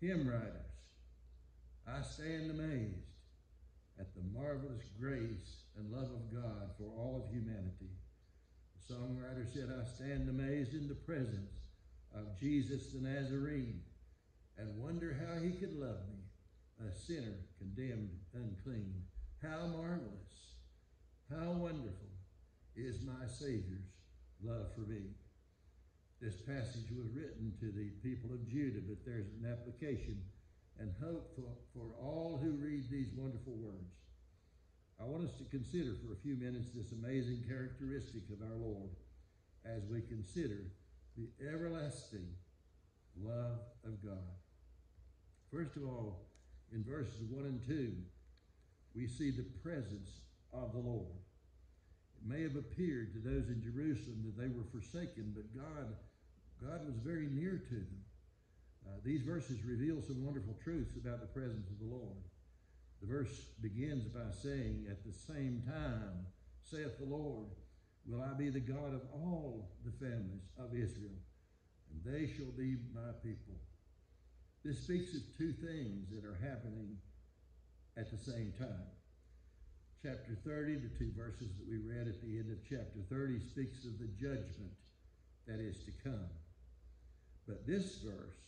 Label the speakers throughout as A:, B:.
A: hymn writers, I stand amazed at the marvelous grace and love of God for all of humanity. The songwriter said, I stand amazed in the presence of Jesus the Nazarene and wonder how he could love me, a sinner condemned unclean. How marvelous, how wonderful is my Savior's love for me. This passage was written to the people of Judah, but there's an application and hope for all who read these wonderful words. I want us to consider for a few minutes this amazing characteristic of our Lord as we consider the everlasting love of God. First of all, in verses 1 and 2, we see the presence of the Lord. It may have appeared to those in Jerusalem that they were forsaken, but God was very near to them. These verses reveal some wonderful truths about the presence of the Lord. The verse begins by saying, at the same time, saith the Lord, will I be the God of all the families of Israel, and they shall be my people. This speaks of two things that are happening at the same time. Chapter 30, the two verses that we read at the end of chapter 30, speaks of the judgment that is to come. But this verse,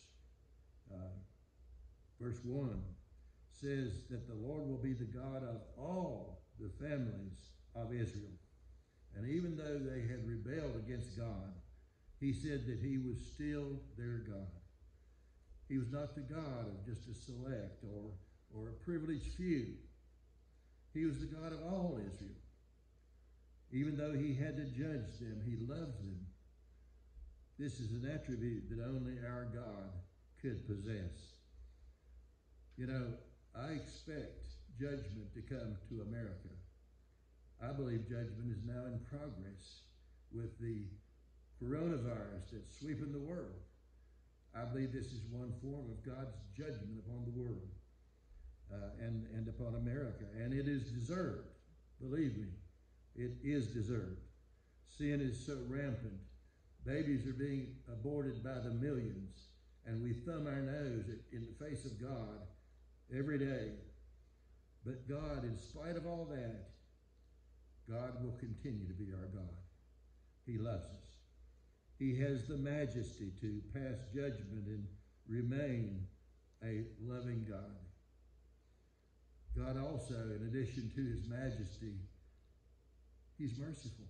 A: verse 1, says that the Lord will be the God of all the families of Israel. And even though they had rebelled against God, he said that he was still their God. He was not the God of just a select or a privileged few. He was the God of all Israel. Even though he had to judge them, he loved them. This is an attribute that only our God could possess. You know, I expect judgment to come to America. I believe judgment is now in progress with the coronavirus that's sweeping the world. I believe this is one form of God's judgment upon the world and upon America. And it is deserved. Believe me, it is deserved. Sin is so rampant. Babies are being aborted by the millions. And we thumb our nose in the face of God every day. But God, in spite of all that, God will continue to be our God. He loves us. He has the majesty to pass judgment and remain a loving God. God also, in addition to his majesty, he's merciful.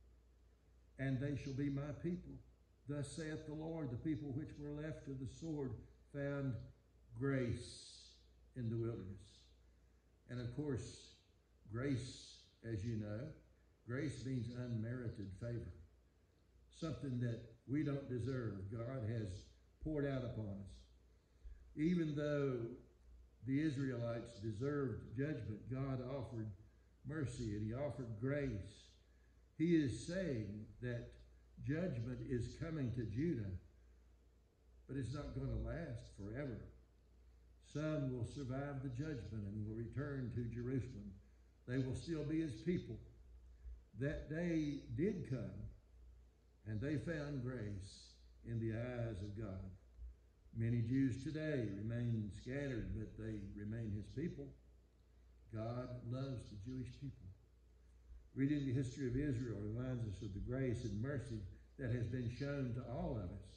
A: And they shall be my people. Thus saith the Lord, the people which were left of the sword found grace in the wilderness. And of course, grace, as you know, grace means unmerited favor. Something that we don't deserve, God has poured out upon us. Even though the Israelites deserved judgment, God offered mercy and he offered grace. He is saying that judgment is coming to Judah, but it's not going to last forever. Some will survive the judgment and will return to Jerusalem. They will still be his people. That day did come, and they found grace in the eyes of God. Many Jews today remain scattered, but they remain his people. God loves the Jewish people. Reading the history of Israel reminds us of the grace and mercy that has been shown to all of us.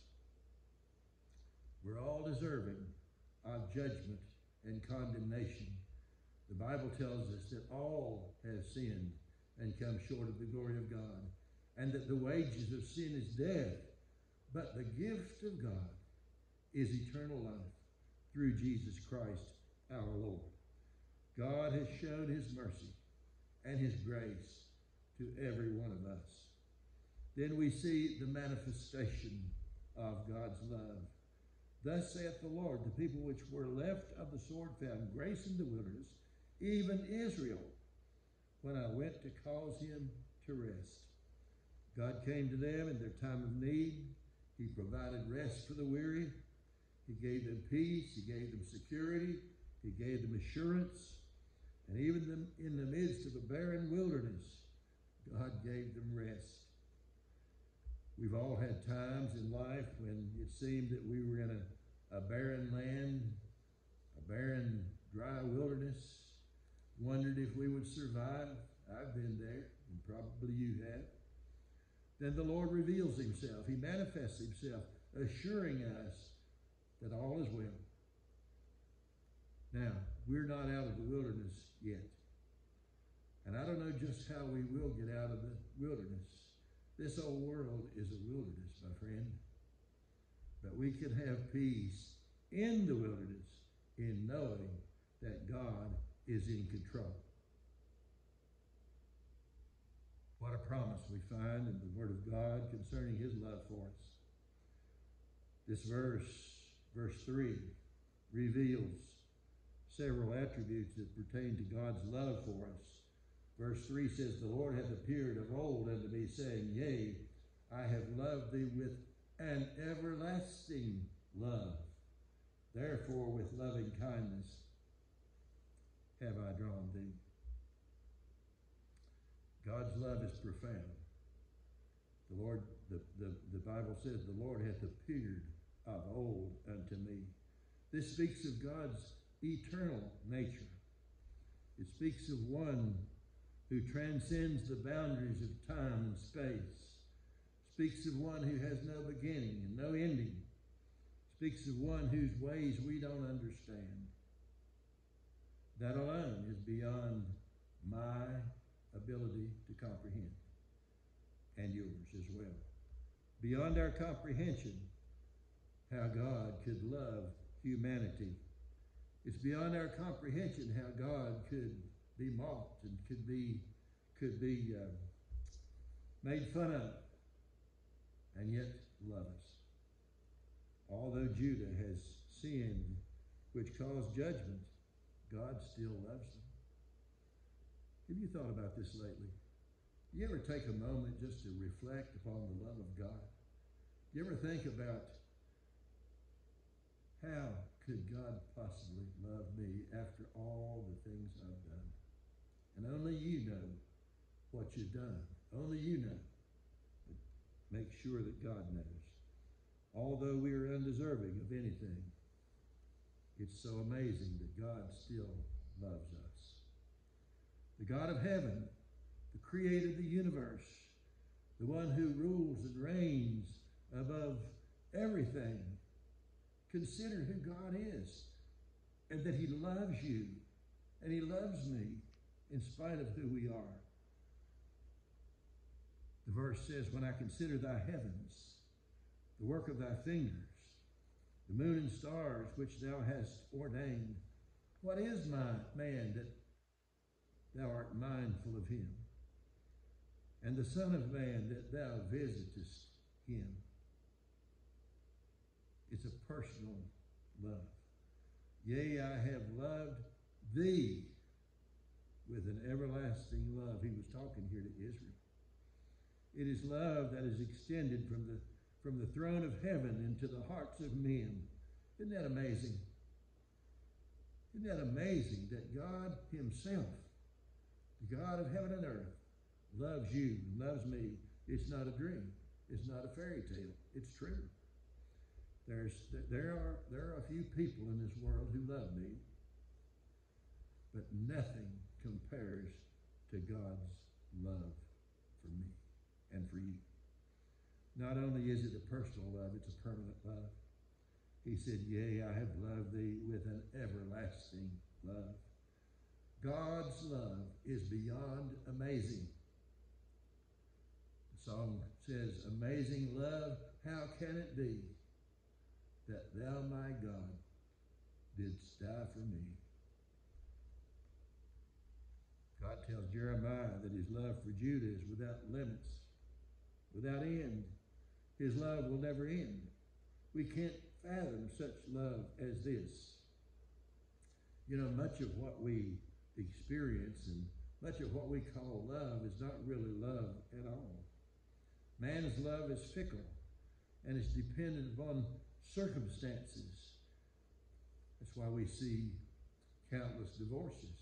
A: We're all deserving of judgment and condemnation. The Bible tells us that all have sinned and come short of the glory of God, and that the wages of sin is death, but the gift of God is eternal life through Jesus Christ our Lord. God has shown his mercy and his grace to every one of us. Then we see the manifestation of God's love. Thus saith the Lord, the people which were left of the sword found grace in the wilderness, even Israel, when I went to cause him to rest. God came to them in their time of need. He provided rest for the weary. He gave them peace. He gave them security. He gave them assurance. And even in the midst of a barren wilderness, God gave them rest. We've all had times in life when it seemed that we were in a barren land a barren, dry wilderness, wondered if we would survive. I've been there, and probably you have. Then the Lord reveals himself. He manifests himself, assuring us that all is well. Now, we're not out of the wilderness yet. And I don't know just how we will get out of the wilderness. This old world is a wilderness, my friend. But we can have peace in the wilderness in knowing that God is in control. What a promise we find in the Word of God concerning his love for us. This verse 3, reveals several attributes that pertain to God's love for us. Verse 3 says, the Lord hath appeared of old unto me, saying, yea, I have loved thee with an everlasting love. Therefore, with loving kindness have I drawn thee. God's love is profound. The Bible says, the Lord hath appeared of old unto me. This speaks of God's eternal nature. It speaks of one who transcends the boundaries of time and space. Speaks of one who has no beginning and no ending. Speaks of one whose ways we don't understand. That alone is beyond my ability to comprehend, and yours as well. Beyond our comprehension, how God could love humanity. It's beyond our comprehension how God could be mocked and could be made fun of, and yet love us. Although Judah has sinned, which caused judgment, God still loves them. Have you thought about this lately? Do you ever take a moment just to reflect upon the love of God? Do you ever think about how could God possibly love me after all the things I've done? And only you know what you've done. Only you know. But make sure that God knows. Although we are undeserving of anything, it's so amazing that God still loves us. The God of heaven, the creator of the universe, the one who rules and reigns above everything. Consider who God is, and that he loves you, and he loves me in spite of who we are. The verse says, when I consider thy heavens, the work of thy fingers, the moon and stars which thou hast ordained, what is man that thou art mindful of him, and the Son of Man that thou visitest him? It's a personal love. Yea, I have loved thee with an everlasting love. He was talking here to Israel. It is love that is extended from the throne of heaven into the hearts of men. Isn't that amazing? Isn't that amazing that God himself, the God of heaven and earth, loves you and loves me? It's not a dream. It's not a fairy tale. It's true. There are a few people in this world who love me, but nothing compares to God's love for me and for you. Not only is it a personal love, it's a permanent love. He said, yea, I have loved thee with an everlasting love. God's love is beyond amazing. The song says, amazing love, how can it be that thou, my God, didst die for me? God tells Jeremiah that his love for Judah is without limits, without end. His love will never end. We can't fathom such love as this. You know, much of what we experience and much of what we call love is not really love at all. Man's love is fickle and is dependent upon circumstances. That's why we see countless divorces.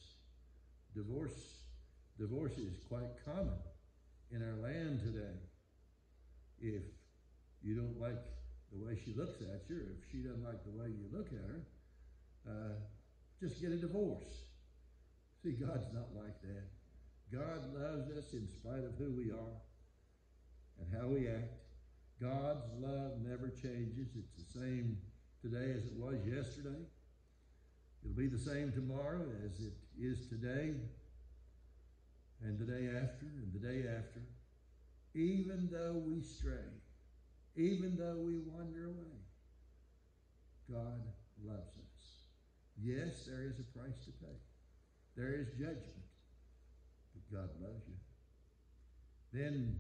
A: Divorce is quite common in our land today. If you don't like the way she looks at you, or if she doesn't like the way you look at her, just get a divorce. See, God's not like that. God loves us in spite of who we are and how we act. God's love never changes. It's the same today as it was yesterday. It'll be the same tomorrow as it is today, and the day after, and the day after. Even though we stray, even though we wander away, God loves us. Yes, there is a price to pay. There is judgment, but God loves you. Then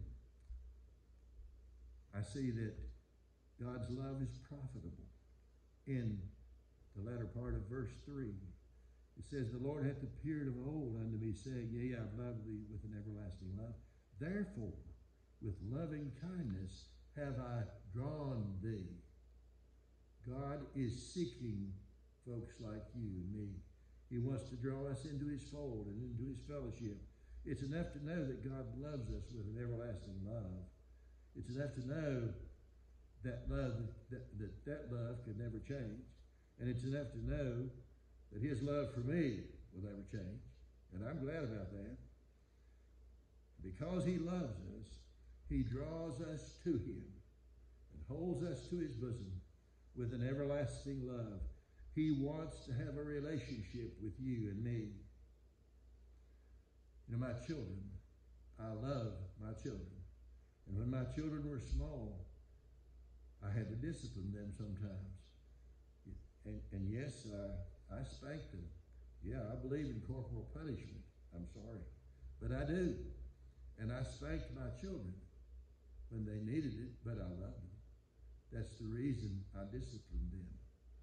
A: I see that God's love is profitable. In the latter part of verse 3, it says, the Lord hath appeared of old unto me, saying, yea, I've loved thee with an everlasting love. Therefore, with loving kindness have I drawn thee. God is seeking folks like you and me. He wants to draw us into his fold and into his fellowship. It's enough to know that God loves us with an everlasting love. It's enough to know that love could never change. And it's enough to know that his love for me will never change. And I'm glad about that. Because he loves us, he draws us to him and holds us to his bosom with an everlasting love. He wants to have a relationship with you and me. You know, my children, I love my children. And when my children were small, I had to discipline them sometimes. And yes, I spanked them. Yeah, I believe in corporal punishment. I'm sorry. But I do. And I spanked my children when they needed it, but I loved them. That's the reason I disciplined them.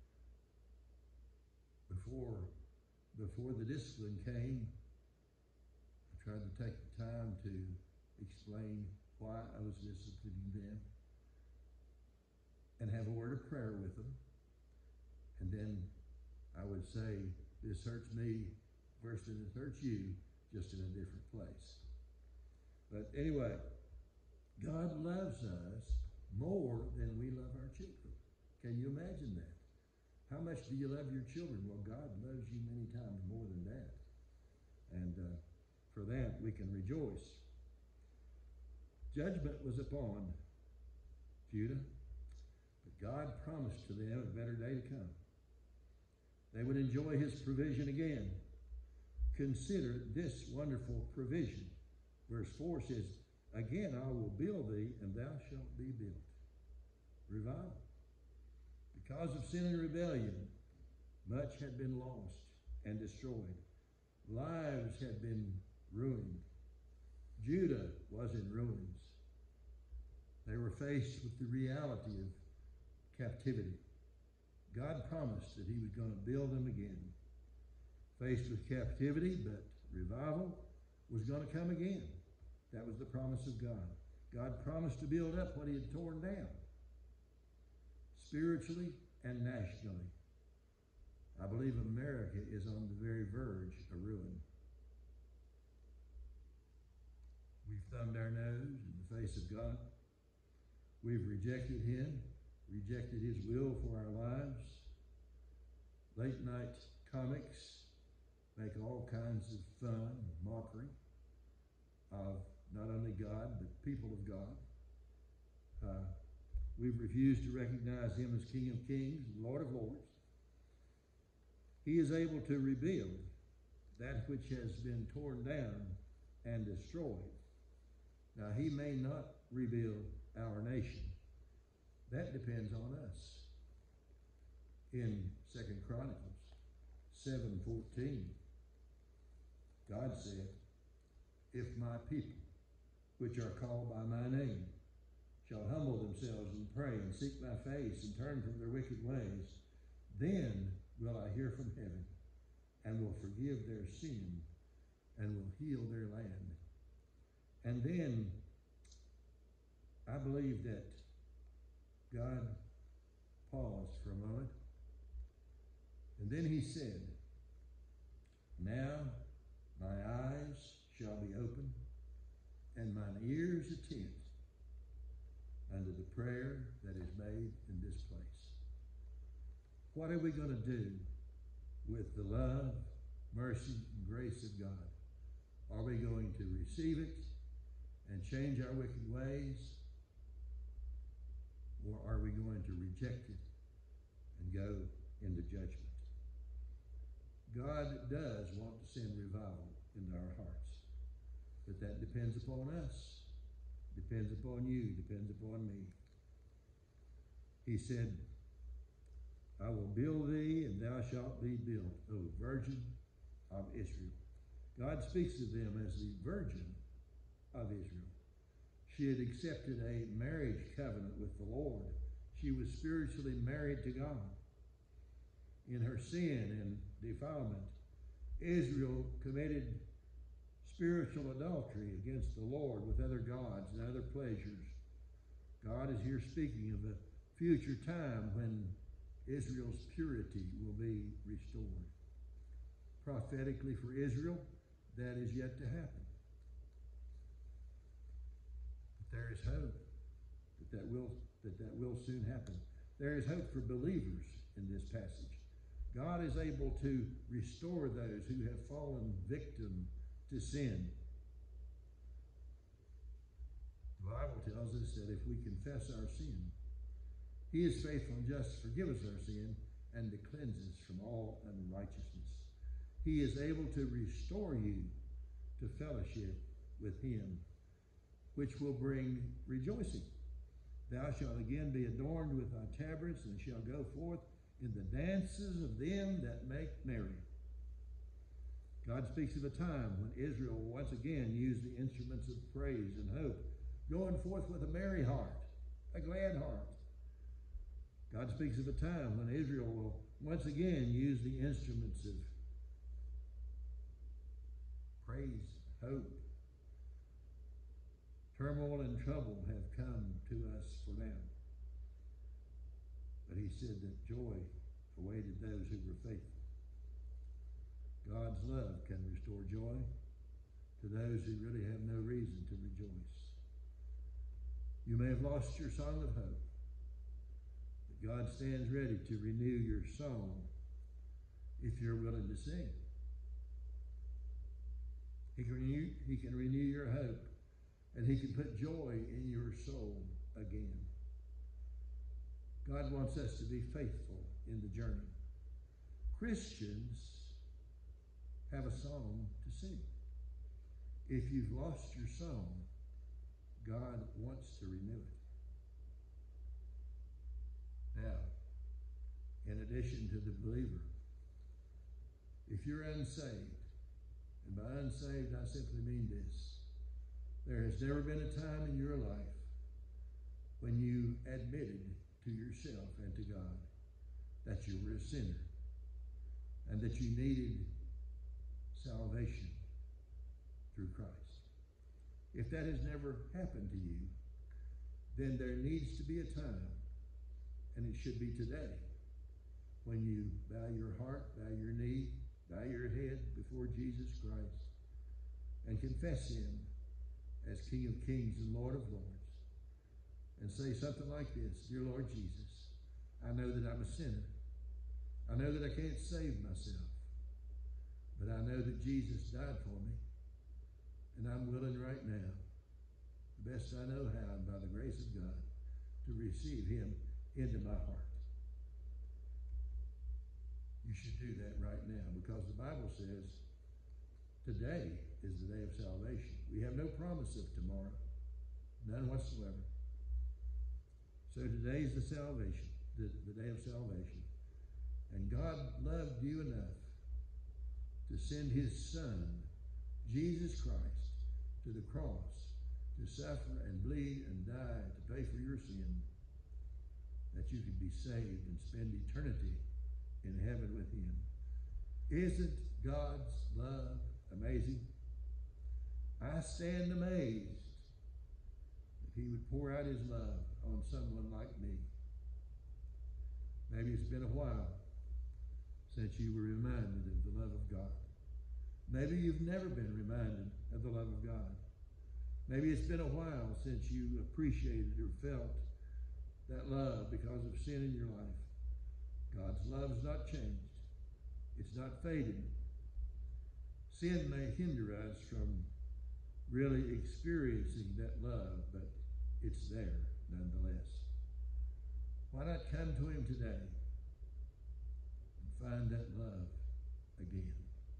A: Before the discipline came, I tried to take the time to explain why I was disciplining them and have a word of prayer with them. And then I would say, this hurts me worse than it hurts you, just in a different place. But anyway, God loves us more than we love our children. Can you imagine that? How much do you love your children? Well, God loves you many times more than that. And for that, we can rejoice. Judgment was upon Judah, but God promised to them a better day to come. They would enjoy his provision again. Consider this wonderful provision. Verse 4 says, again I will build thee, and thou shalt be built. Revival. Because of sin and rebellion, much had been lost and destroyed. Lives had been ruined. Judah was in ruins. They were faced with the reality of captivity. God promised that he was going to build them again. Faced with captivity, but revival was going to come again. That was the promise of God. God promised to build up what he had torn down, spiritually and nationally. I believe America is on the very verge of ruin. We've thumbed our nose in the face of God. We've rejected him, rejected his will for our lives. Late night comics make all kinds of fun and mockery of not only God, but people of God. We've refused to recognize him as King of Kings and Lord of Lords. He is able to rebuild that which has been torn down and destroyed. Now, he may not rebuild our nation. That depends on us. In 2 Chronicles 7:14, God said, if my people, which are called by my name, shall humble themselves and pray and seek my face and turn from their wicked ways, then will I hear from heaven and will forgive their sin and will heal their land. And then I believe that God paused for a moment, and then he said, now my eyes shall be open and mine ears attent unto the prayer that is made in this place. What are we going to do with the love, mercy, and grace of God? Are we going to receive it and change our wicked ways? Or are we going to reject it and go into judgment? God does want to send revival into our hearts, but that depends upon us, depends upon you, depends upon me. He said, I will build thee, and thou shalt be built, O Virgin of Israel. God speaks of them as the Virgin of Israel. She had accepted a marriage covenant with the Lord. She was spiritually married to God. In her sin and defilement, Israel committed spiritual adultery against the Lord with other gods and other pleasures. God is here speaking of a future time when Israel's purity will be restored. Prophetically for Israel, that is yet to happen. But there is hope that will soon happen. There is hope for believers in this passage. God is able to restore those who have fallen victim to sin. The Bible tells us that if we confess our sin, He is faithful and just to forgive us our sin and to cleanse us from all unrighteousness. He is able to restore you to fellowship with Him, which will bring rejoicing. Thou shalt again be adorned with thy tabrets, and shalt go forth in the dances of them that make merry. God speaks of a time when Israel will once again use the instruments of praise and hope, going forth with a merry heart, a glad heart. God speaks of a time when Israel will once again use the instruments of praise, hope. Turmoil and trouble have come to us for them. But He said that joy awaited those who were faithful. God's love can restore joy to those who really have no reason to rejoice. You may have lost your song of hope, but God stands ready to renew your song if you're willing to sing. He can renew your hope, and He can put joy in your soul again. God wants us to be faithful in the journey. Christians have a song to sing. If you've lost your song, God wants to renew it. Now, in addition to the believer, if you're unsaved, and by unsaved I simply mean this, there has never been a time in your life when you admitted to yourself and to God that you were a sinner and that you needed salvation through Christ. If that has never happened to you, then there needs to be a time, and it should be today, when you bow your heart, bow your knee, bow your head before Jesus Christ and confess Him as King of Kings and Lord of Lords, and say something like this: Dear Lord Jesus, I know that I'm a sinner. I know that I can't save myself, but I know that Jesus died for me, and I'm willing right now, the best I know how, and by the grace of God, to receive Him into my heart. You should do that right now, because the Bible says today is the day of salvation. We have no promise of tomorrow, none whatsoever. So today is the salvation, the day of salvation. And God loved you enough to send His Son, Jesus Christ, to the cross to suffer and bleed and die to pay for your sin, that you could be saved and spend eternity in heaven with Him. Isn't God's love amazing? I stand amazed that He would pour out His love on someone like me. Maybe it's been a while since you were reminded of the love of God. Maybe you've never been reminded of the love of God. Maybe it's been a while since you appreciated or felt that love because of sin in your life. God's love has not changed. It's not fading. Sin may hinder us from really experiencing that love, but it's there nonetheless. Why not come to him today and find that love again?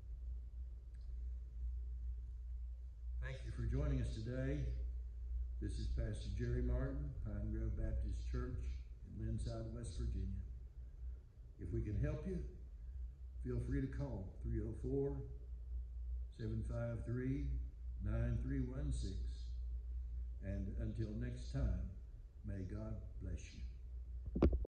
A: Thank you for joining us today. This is Pastor Jerry Martin, Pine Grove Baptist Church in Linside, West Virginia. If we can help you, feel free to call 304-753-9316. And until next time, may God bless you.